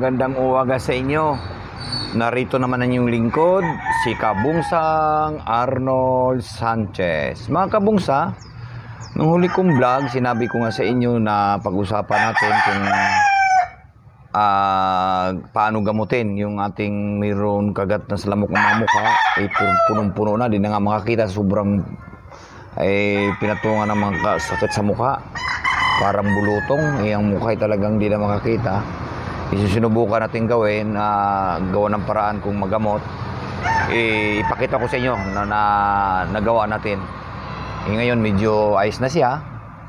magandang uwaga sa inyo. Narito naman ang inyong lingkod, si Kabungsang Arnold Sanchez. Mga kabungsa, nung huli kong vlog, sinabi ko nga sa inyo na pag-usapan natin kung paano gamutin yung ating mayroon kagat na sa lamok ng mga mukha. Punong-puno na, di na nga makakita, sobrang pinatungan ng mga sakit sa mukha. Parang bulutong, ang mukha ay talagang di na makakita. Isinubukan natin gawin, gawa ng paraan kung magamot. Ipakita ko sa inyo na nagawa natin. Ngayon medyo ayos na siya.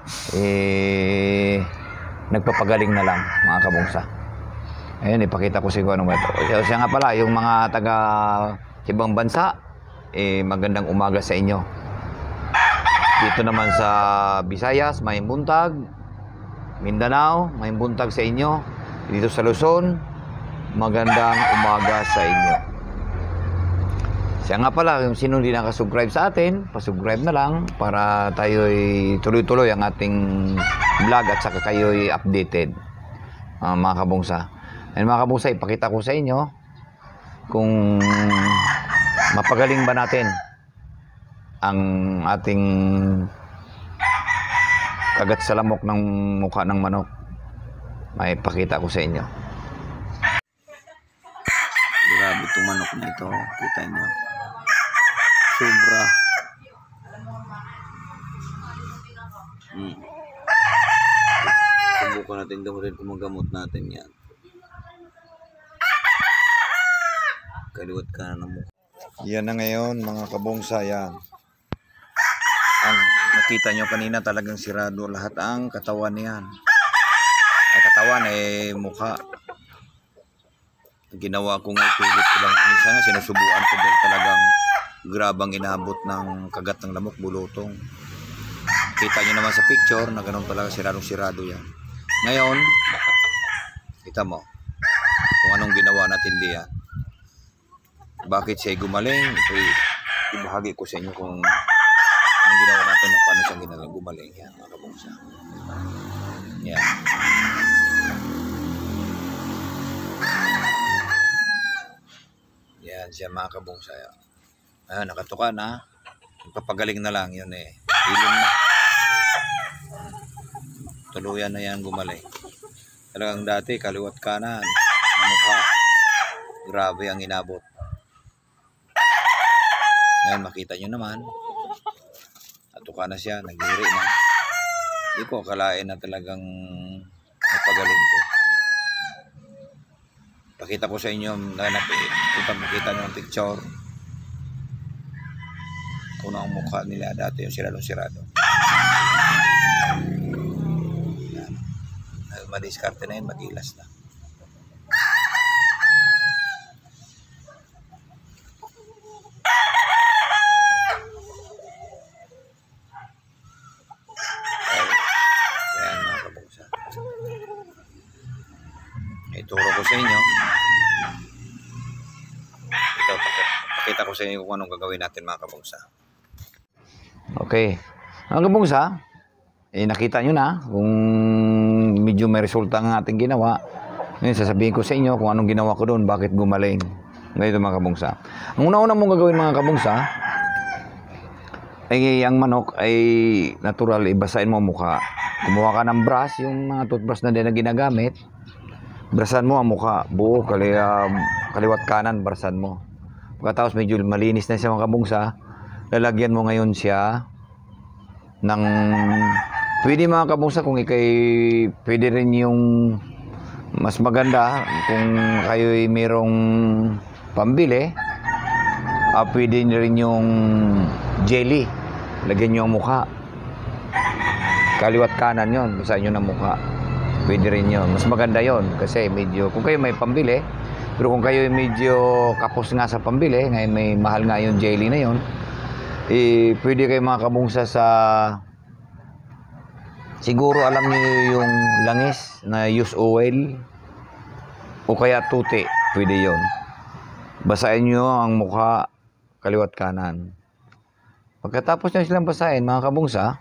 Nagpapagaling na lang mga kabungsa. Ayun, ipakita ko sa inyo anong ito. Siya nga pala, yung mga taga ibang bansa, magandang umaga sa inyo. Dito naman sa Visayas, may buntag. Mindanao, may buntag sa inyo. Dito sa Luzon, magandang umaga sa inyo. Siya nga pala, yung sino hindi nakasubscribe sa atin, pasubscribe na lang para tayo'y tuloy-tuloy ang ating vlog at saka kayo'y updated. Mga kabungsa. And mga kabungsa, ipakita ko sa inyo kung mapagaling ba natin ang ating kagat sa lamok ng mukha ng manok. May pakita ko sa inyo. Grabe itong manok na ito. Kita nyo. Sobra. Subukan natin gamutin kung magamot natin yan. Kaliwat ka na ng mukha. Yan na ngayon mga kabungsa, yan. Ang nakita nyo kanina talagang sirado lahat ang katawan niyan. Ay katawan mukha. Ginawa ko nga pilit ko lang. Minsan nga sinusubuan ko dahil talagang grabang inabot ng kagat ng lamok, bulutong. Kita nyo naman sa picture na ganun talaga siradong-sirado yan. Ngayon, kita mo kung anong ginawa natin diyan. Bakit siya gumaling? Ito ibahagi ko sa inyo kung ang ginawa natin na paano siya gumaling. Yan, mga kabungsa. Yan. Yan siya mga kabungsa. Ayan, nakatuka na. Papagaling na lang yun Hilom na. Tuluyan na yan gumaling. Talagang dati, kaliwat kanan. Ang mukha. Grabe ang inabot. Ayan, makita nyo naman. Natuka na siya, nagdiri na. Hindi ko akalain na talagang napagaling ko. Pakita ko sa inyo, makita nyo ang picture. Kung ang mukha nila dati, yung sirado-sirado. Madiskarte na yun, magilas na. Ituro ko sa inyo. Ito, pakita ko sa inyo kung anong gagawin natin mga kabungsa. Okay. Mga kabungsa, nakita nyo na kung medyo may resulta ang ating ginawa. Ngayon, sasabihin ko sa inyo kung anong ginawa ko doon, bakit gumaling. Ngayon mga kabungsa. Ang una-una mong gagawin mga kabungsa, ang manok ay natural, ibasahin mo ang mukha. Kumuha ka ng brush, yung mga toothbrush na din na ginagamit. Brasan mo ang mukha, buo, kaliwat kanan, brasan mo. Pagkatapos medyo malinis na siya mga kabungsa, lalagyan mo ngayon siya ng, pwede mga kabungsa kung pwede rin yung mas maganda, kung kayo'y mayroong pambili, pwede rin yung jelly, lagyan nyo ang mukha. Kaliwat kanan yon, basahin nyo ng mukha. Pwede rin yun. Mas maganda yon kasi medyo, kung kayo may pambili, pero kung kayo medyo kapos nga sa pambili, ngayon may mahal nga yung jelly na yon, pwede kayo mga kabungsa sa, siguro alam niyo yung langis na use oil, o kaya tuti, pwede yon. Basahin nyo ang mukha, kaliwat kanan. Pagkatapos nyo silang basahin, mga kabungsa,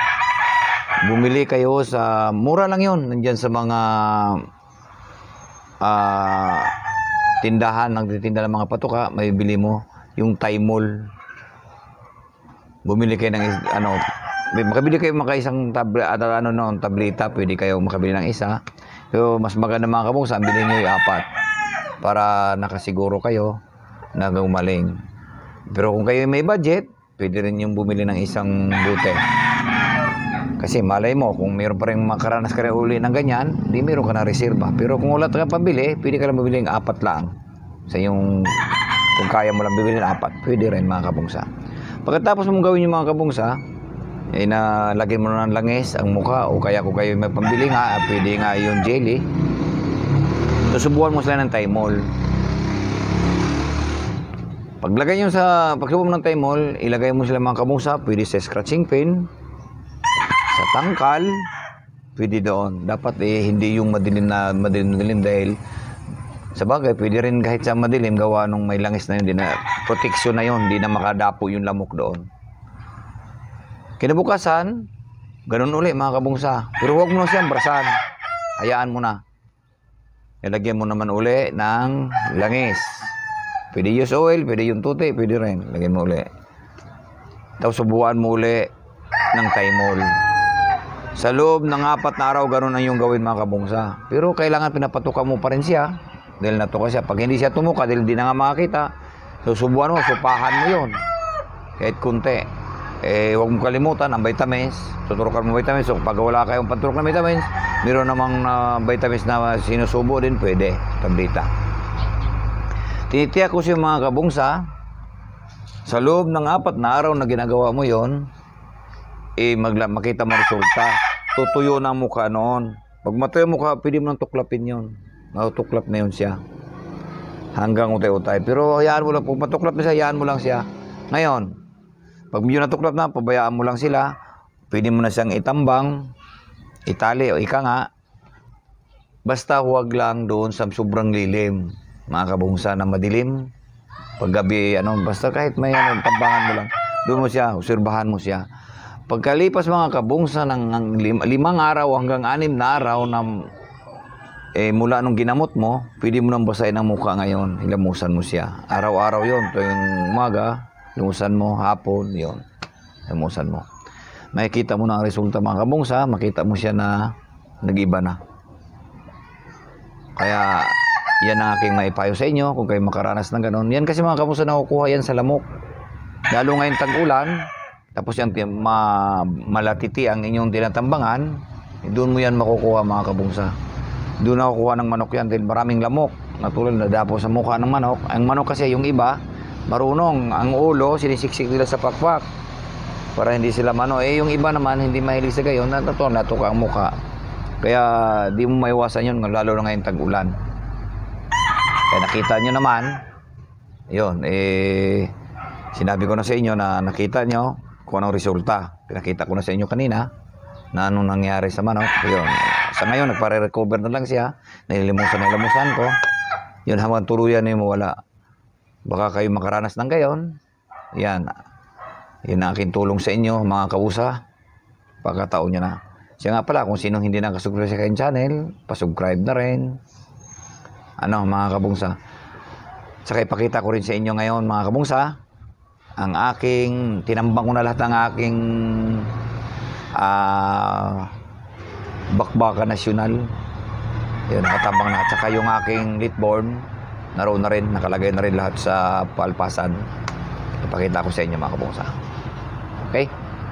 bumili kayo sa, mura lang yun, nandyan sa mga tindahan, nagtitinda ng mga patuka, may bili mo yung Thymol. Bumili kayo ng makabili kayo isang tableta, pwede kayo makabili ng isa. Pero mas maganda mga kabungsa, bilhin niyo yung 4 para nakasiguro kayo na gumaling. Pero kung kayo may budget, pwede rin yung bumili ng isang bote. Kasi malay mo, kung mayroon pa rin makaranas ka rin uli ng ganyan, di mayroon ka na reserva. Pero kung wala ka pabili, pwede ka lang bumili ng 4 lang. Sa yung, kung kaya mo lang bibili ng 4, pwede rin mga kabungsa. Pagkatapos mong gawin yung mga kabungsa, lagyan mo na ng langis ang mukha, o kaya kung kayo may pambili nga, pwede nga yung jelly. Susubukan mo sila ng Thymol. Pagsubok ng Thymol, ilagay mo sila mga kabungsa, pwede sa scratching pen, sa tangkal, pwede doon. Dapat hindi yung madilim dahil sa bagay, pwede rin kahit sa madilim gawa nung may langis na yun, protection na yun, hindi na makadapo yung lamok doon. Kinabukasan, ganun uli mga kabungsa. Pero huwag mo na siyang brasan. Hayaan mo na. Ilagyan mo naman uli ng langis. Pwede use oil, pwede yung tuti, pwede rin. Lagyan mo uli. Tapos subukan mo uli ng Thymol. Sa loob ng 4 na araw, ganun na yung gawin mga kabungsa. Pero kailangan pinapatuka mo pa rin siya. Dahil natuka siya. Pag hindi siya tumuka, dahil hindi na nga makakita, susubukan mo, supahan mo yun. Kahit kunti. Huwag mong kalimutan ang vitamins. Tuturukan mo vitamins. So, pag wala kayong panturok na vitamins, meron namang vitamins na sinusubo din, pwede. Tableta. Tinitiyak ko siya mga kabungsa, sa loob ng 4 na araw na ginagawa mo yon, makita mo resulta. Tutuyo na ang mukha noon. Pag matuyo ang mukha, pwede mo nang tuklapin yon. Matutuklap na yun siya. Hanggang utay-utay. Pero hayaan mo lang, pag matuklap na siya, hayaan mo lang siya. Ngayon, pag medyo natuklap na, pabayaan mo lang sila. Pwede mo na siyang itambang, itali o ika nga. Basta huwag lang doon sa sobrang lilim. Mga kabungsa na madilim. Paggabi, basta kahit may tambangan mo lang. Doon mo siya, obserbahan mo siya. Pagkalipas mga kabungsa ng 5 araw hanggang 6 na araw na mula nung ginamot mo, pwede mo nang basahin ang mukha ngayon. Hilamusan mo siya. Araw-araw yon. Tuwing umaga, hilamusan mo, hapon, yon. Hilamusan mo. Makikita mo na ang resulta mga kabungsa, makita mo siya na nag-iba na. Kaya, yan ang aking maipayo sa inyo kung kayo makaranas ng ganon. Yan kasi mga kabungsa nakukuha yan sa lamok. Lalo ngayon tag-ulan, tapos yan malatiti ang inyong tinatambangan, doon mo yan makukuha mga kabungsa. Doon nakukuha ng manok yan dahil maraming lamok. Natulad na dapo sa mukha ng manok. Ang manok kasi yung iba, marunong. Ang ulo, sinisiksik nila sa pakpak para hindi sila yung iba naman, hindi mahilig sa gayon, natuka ang mukha. Kaya di mo maiwasan yun, lalo na ngayon tag-ulan. Kaya nakita nyo naman, yun, sinabi ko na sa inyo na nakita nyo kung anong resulta. Pinakita ko na sa inyo kanina na anong nangyari sa manok. Yun. Sa ngayon, nagpare-recover na lang siya. Nilimusan ko. Yun, hanggang tuluyan na yung mawala. Baka kayo makaranas ng gayon. Yan. Yan ang aking tulong sa inyo, mga kausa. Pagkataon nyo na. Siya nga pala, kung sinong hindi nakasubscribe sa aking channel, pasubscribe na rin. Mga kabungsa. Saka ipakita ko rin sa inyo ngayon, mga kabungsa, ang aking, tinambang ko na lahat ng aking bakbaka nasyonal. Yun, nakatambang na. At saka yung aking litborn, naroon na rin, nakalagay na rin lahat sa palpasan. Ipakita ko sa inyo mga kabungsa. Okay?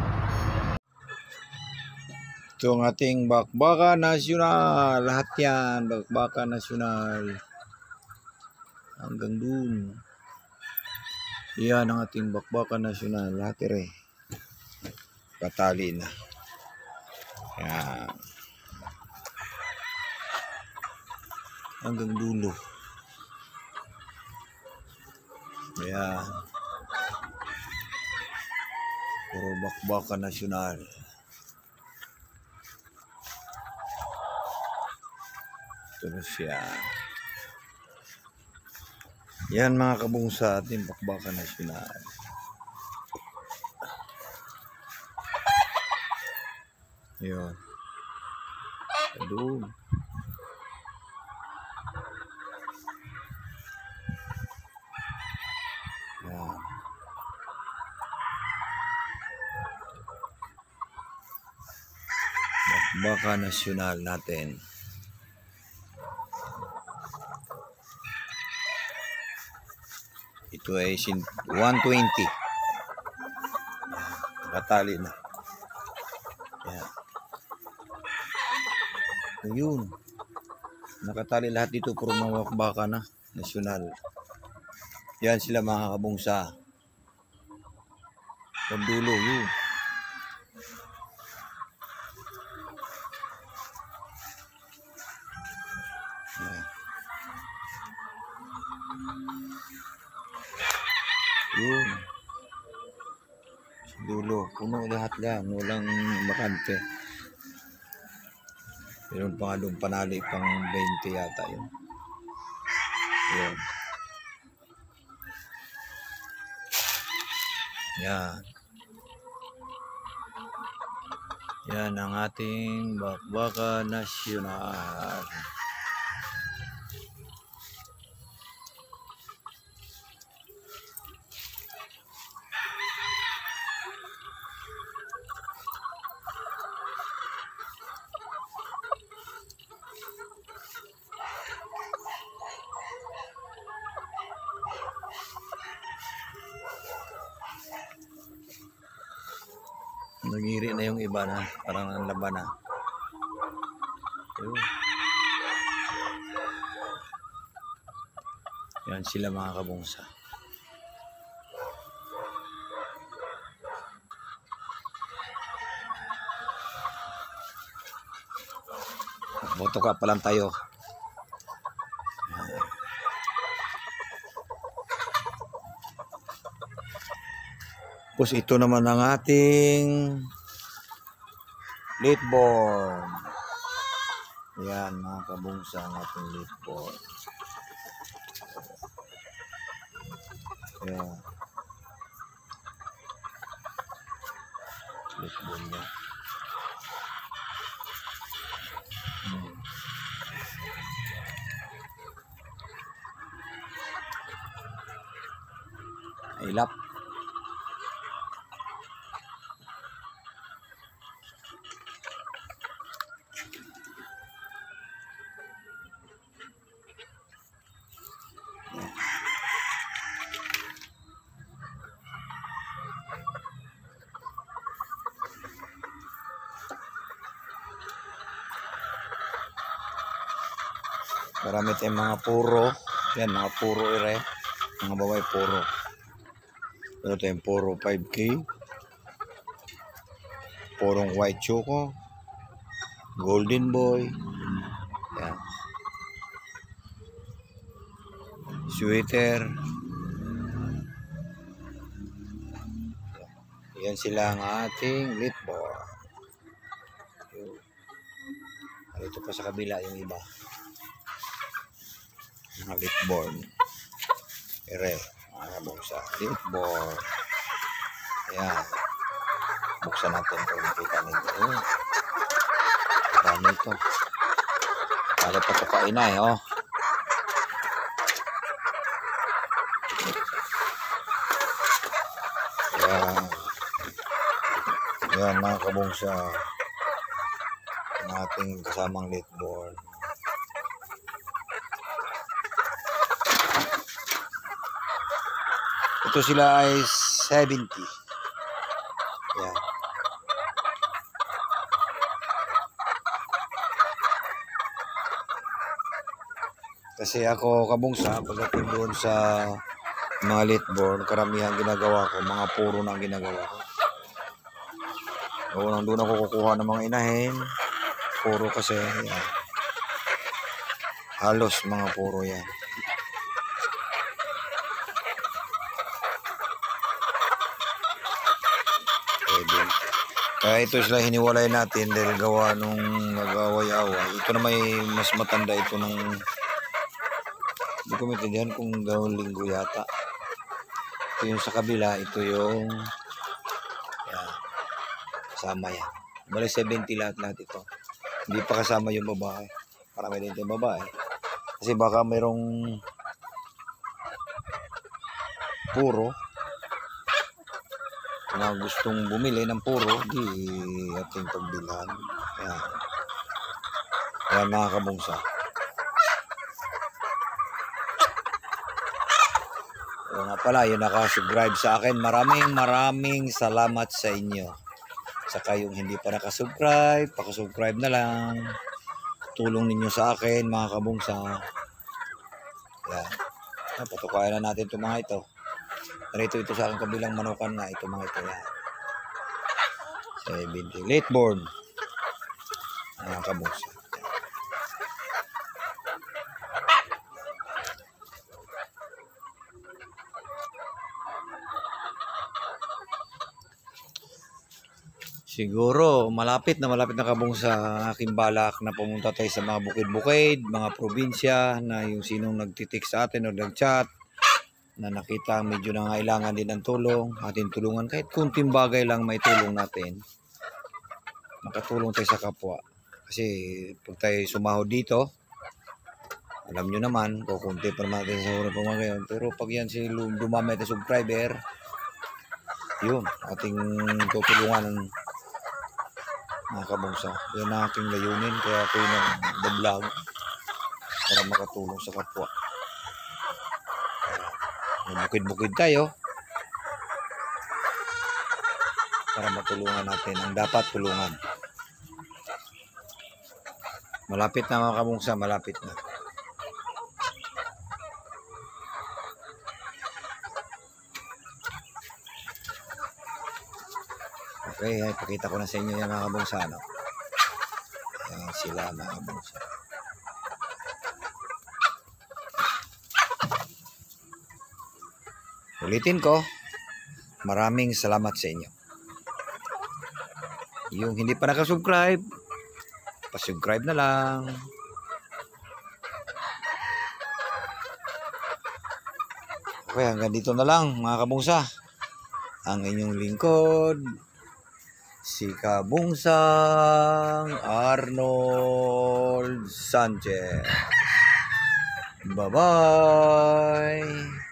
Ito ang ating bakbaka nasyonal. Lahat yan, bakbaka nasyonal. Hanggang dun. Yan ang ating bakbaka nasyonal. Lahat patali na. Yan. Hanggang dulo. Ayan. Puro bakbaka nasyonal. Ito na siya. Yan mga kabungsa ating bakbaka nasyonal. Yun. Doon. baka nasyonal natin. Ito ay 120. Nakatali na. Yan. Ayun. Nakatali lahat dito, puro mga baka na nasyonal. Yan sila mga kabungsa. Pagdulo yun. Yan. Yun. Dulo. Puno lahat yan. Walang bakante. Meron pa nga doon panali pang 20 yata yun. Yun. Yan. Yan ang ating bakbaka nasyonal. Nagiri na yung iba na, parang ang laban na. Yan sila mga kabungsa. Boto ka pa lang tayo. Tapos ito naman ang ating late born. Yan mga kabungsa ang ating late born. Yan. Late born niya. Ilap. Marami tayong mga puro. Yan, mga puro ire. Mga baway puro. Pero tayong puro 5K. Purong white choco. Golden boy. Yan. Sweater. Yan sila ang ating late born. Dito pa sa kabila yung iba. Mga late born. Ere, mga kabungsa. Late born. Ayan. Buksan natin kung nakita nito. Ayan. Marami ito. Para pa kapain na eh, oh. Ayan. Ayan mga kabungsa. Ang ating kasamang late born. Ito sila ay 70. Yan. Kasi ako kabungsa, pagdating doon sa mga late born, karamihan ginagawa ko, mga puro na ang ginagawa ko. Doon ako kukuha ng mga inahin. Puro kasi, yan. Halos mga puro yan. Kaya ito sila hiniwalay natin dahil gawa nung nag-away-away. Ito na may mas matanda ito ng hindi ko maintindihan kung gawang linggo yata. Ito yung sa kabila, ito yung yan, kasama yan. Bali 70 lahat ito. Hindi pa kasama yung babae. Marami din yung babae. Kasi baka mayroong puro na gustong bumili ng puro, di ating pagbilhan. Ayan. Yan mga kabungsa. O nga pala, yung nakasubscribe sa akin, maraming salamat sa inyo. Saka yung hindi pa nakasubscribe, pakasubscribe na lang. Tulong ninyo sa akin mga kabungsa. Yan. Patukayan na natin itong mga ito. Narito ito sa aking kabilang manukan na ito mga ito. Yan. 70. Late born. Mga kabungsa. Siguro, malapit na kabungsa ang aking balak na pumunta tayo sa mga bukid-bukid, mga probinsya na yung sinong nagtitik sa atin o nag-chat na nakita medyo nangailangan din ng tulong, ating tulungan kahit kunting bagay lang may tulong natin. Makatulong tayo sa kapwa. Kasi pag tayo sumahod dito, alam nyo naman, kukunti pa naman natin sa unang pamagayon. Pero pag yan si dumami at subscriber, yun, ating tutulungan mga kabungsa. Yan ang aking layunin, kaya ako yung nag-vlog para makatulong sa kapwa. Bukid-bukid tayo para matulungan natin ang dapat tulungan. Malapit na mga kabungsa, malapit na. Okay, pakita ko na sa inyo yung mga kabungsa, no? Ayan sila mga kabungsa. Ulitin ko, maraming salamat sa inyo. Yung hindi pa nakasubscribe, pasubscribe na lang. Okay, hanggang dito na lang mga kabungsa. Ang inyong lingkod, si Kabungsang Arnold Sanchez. Bye-bye!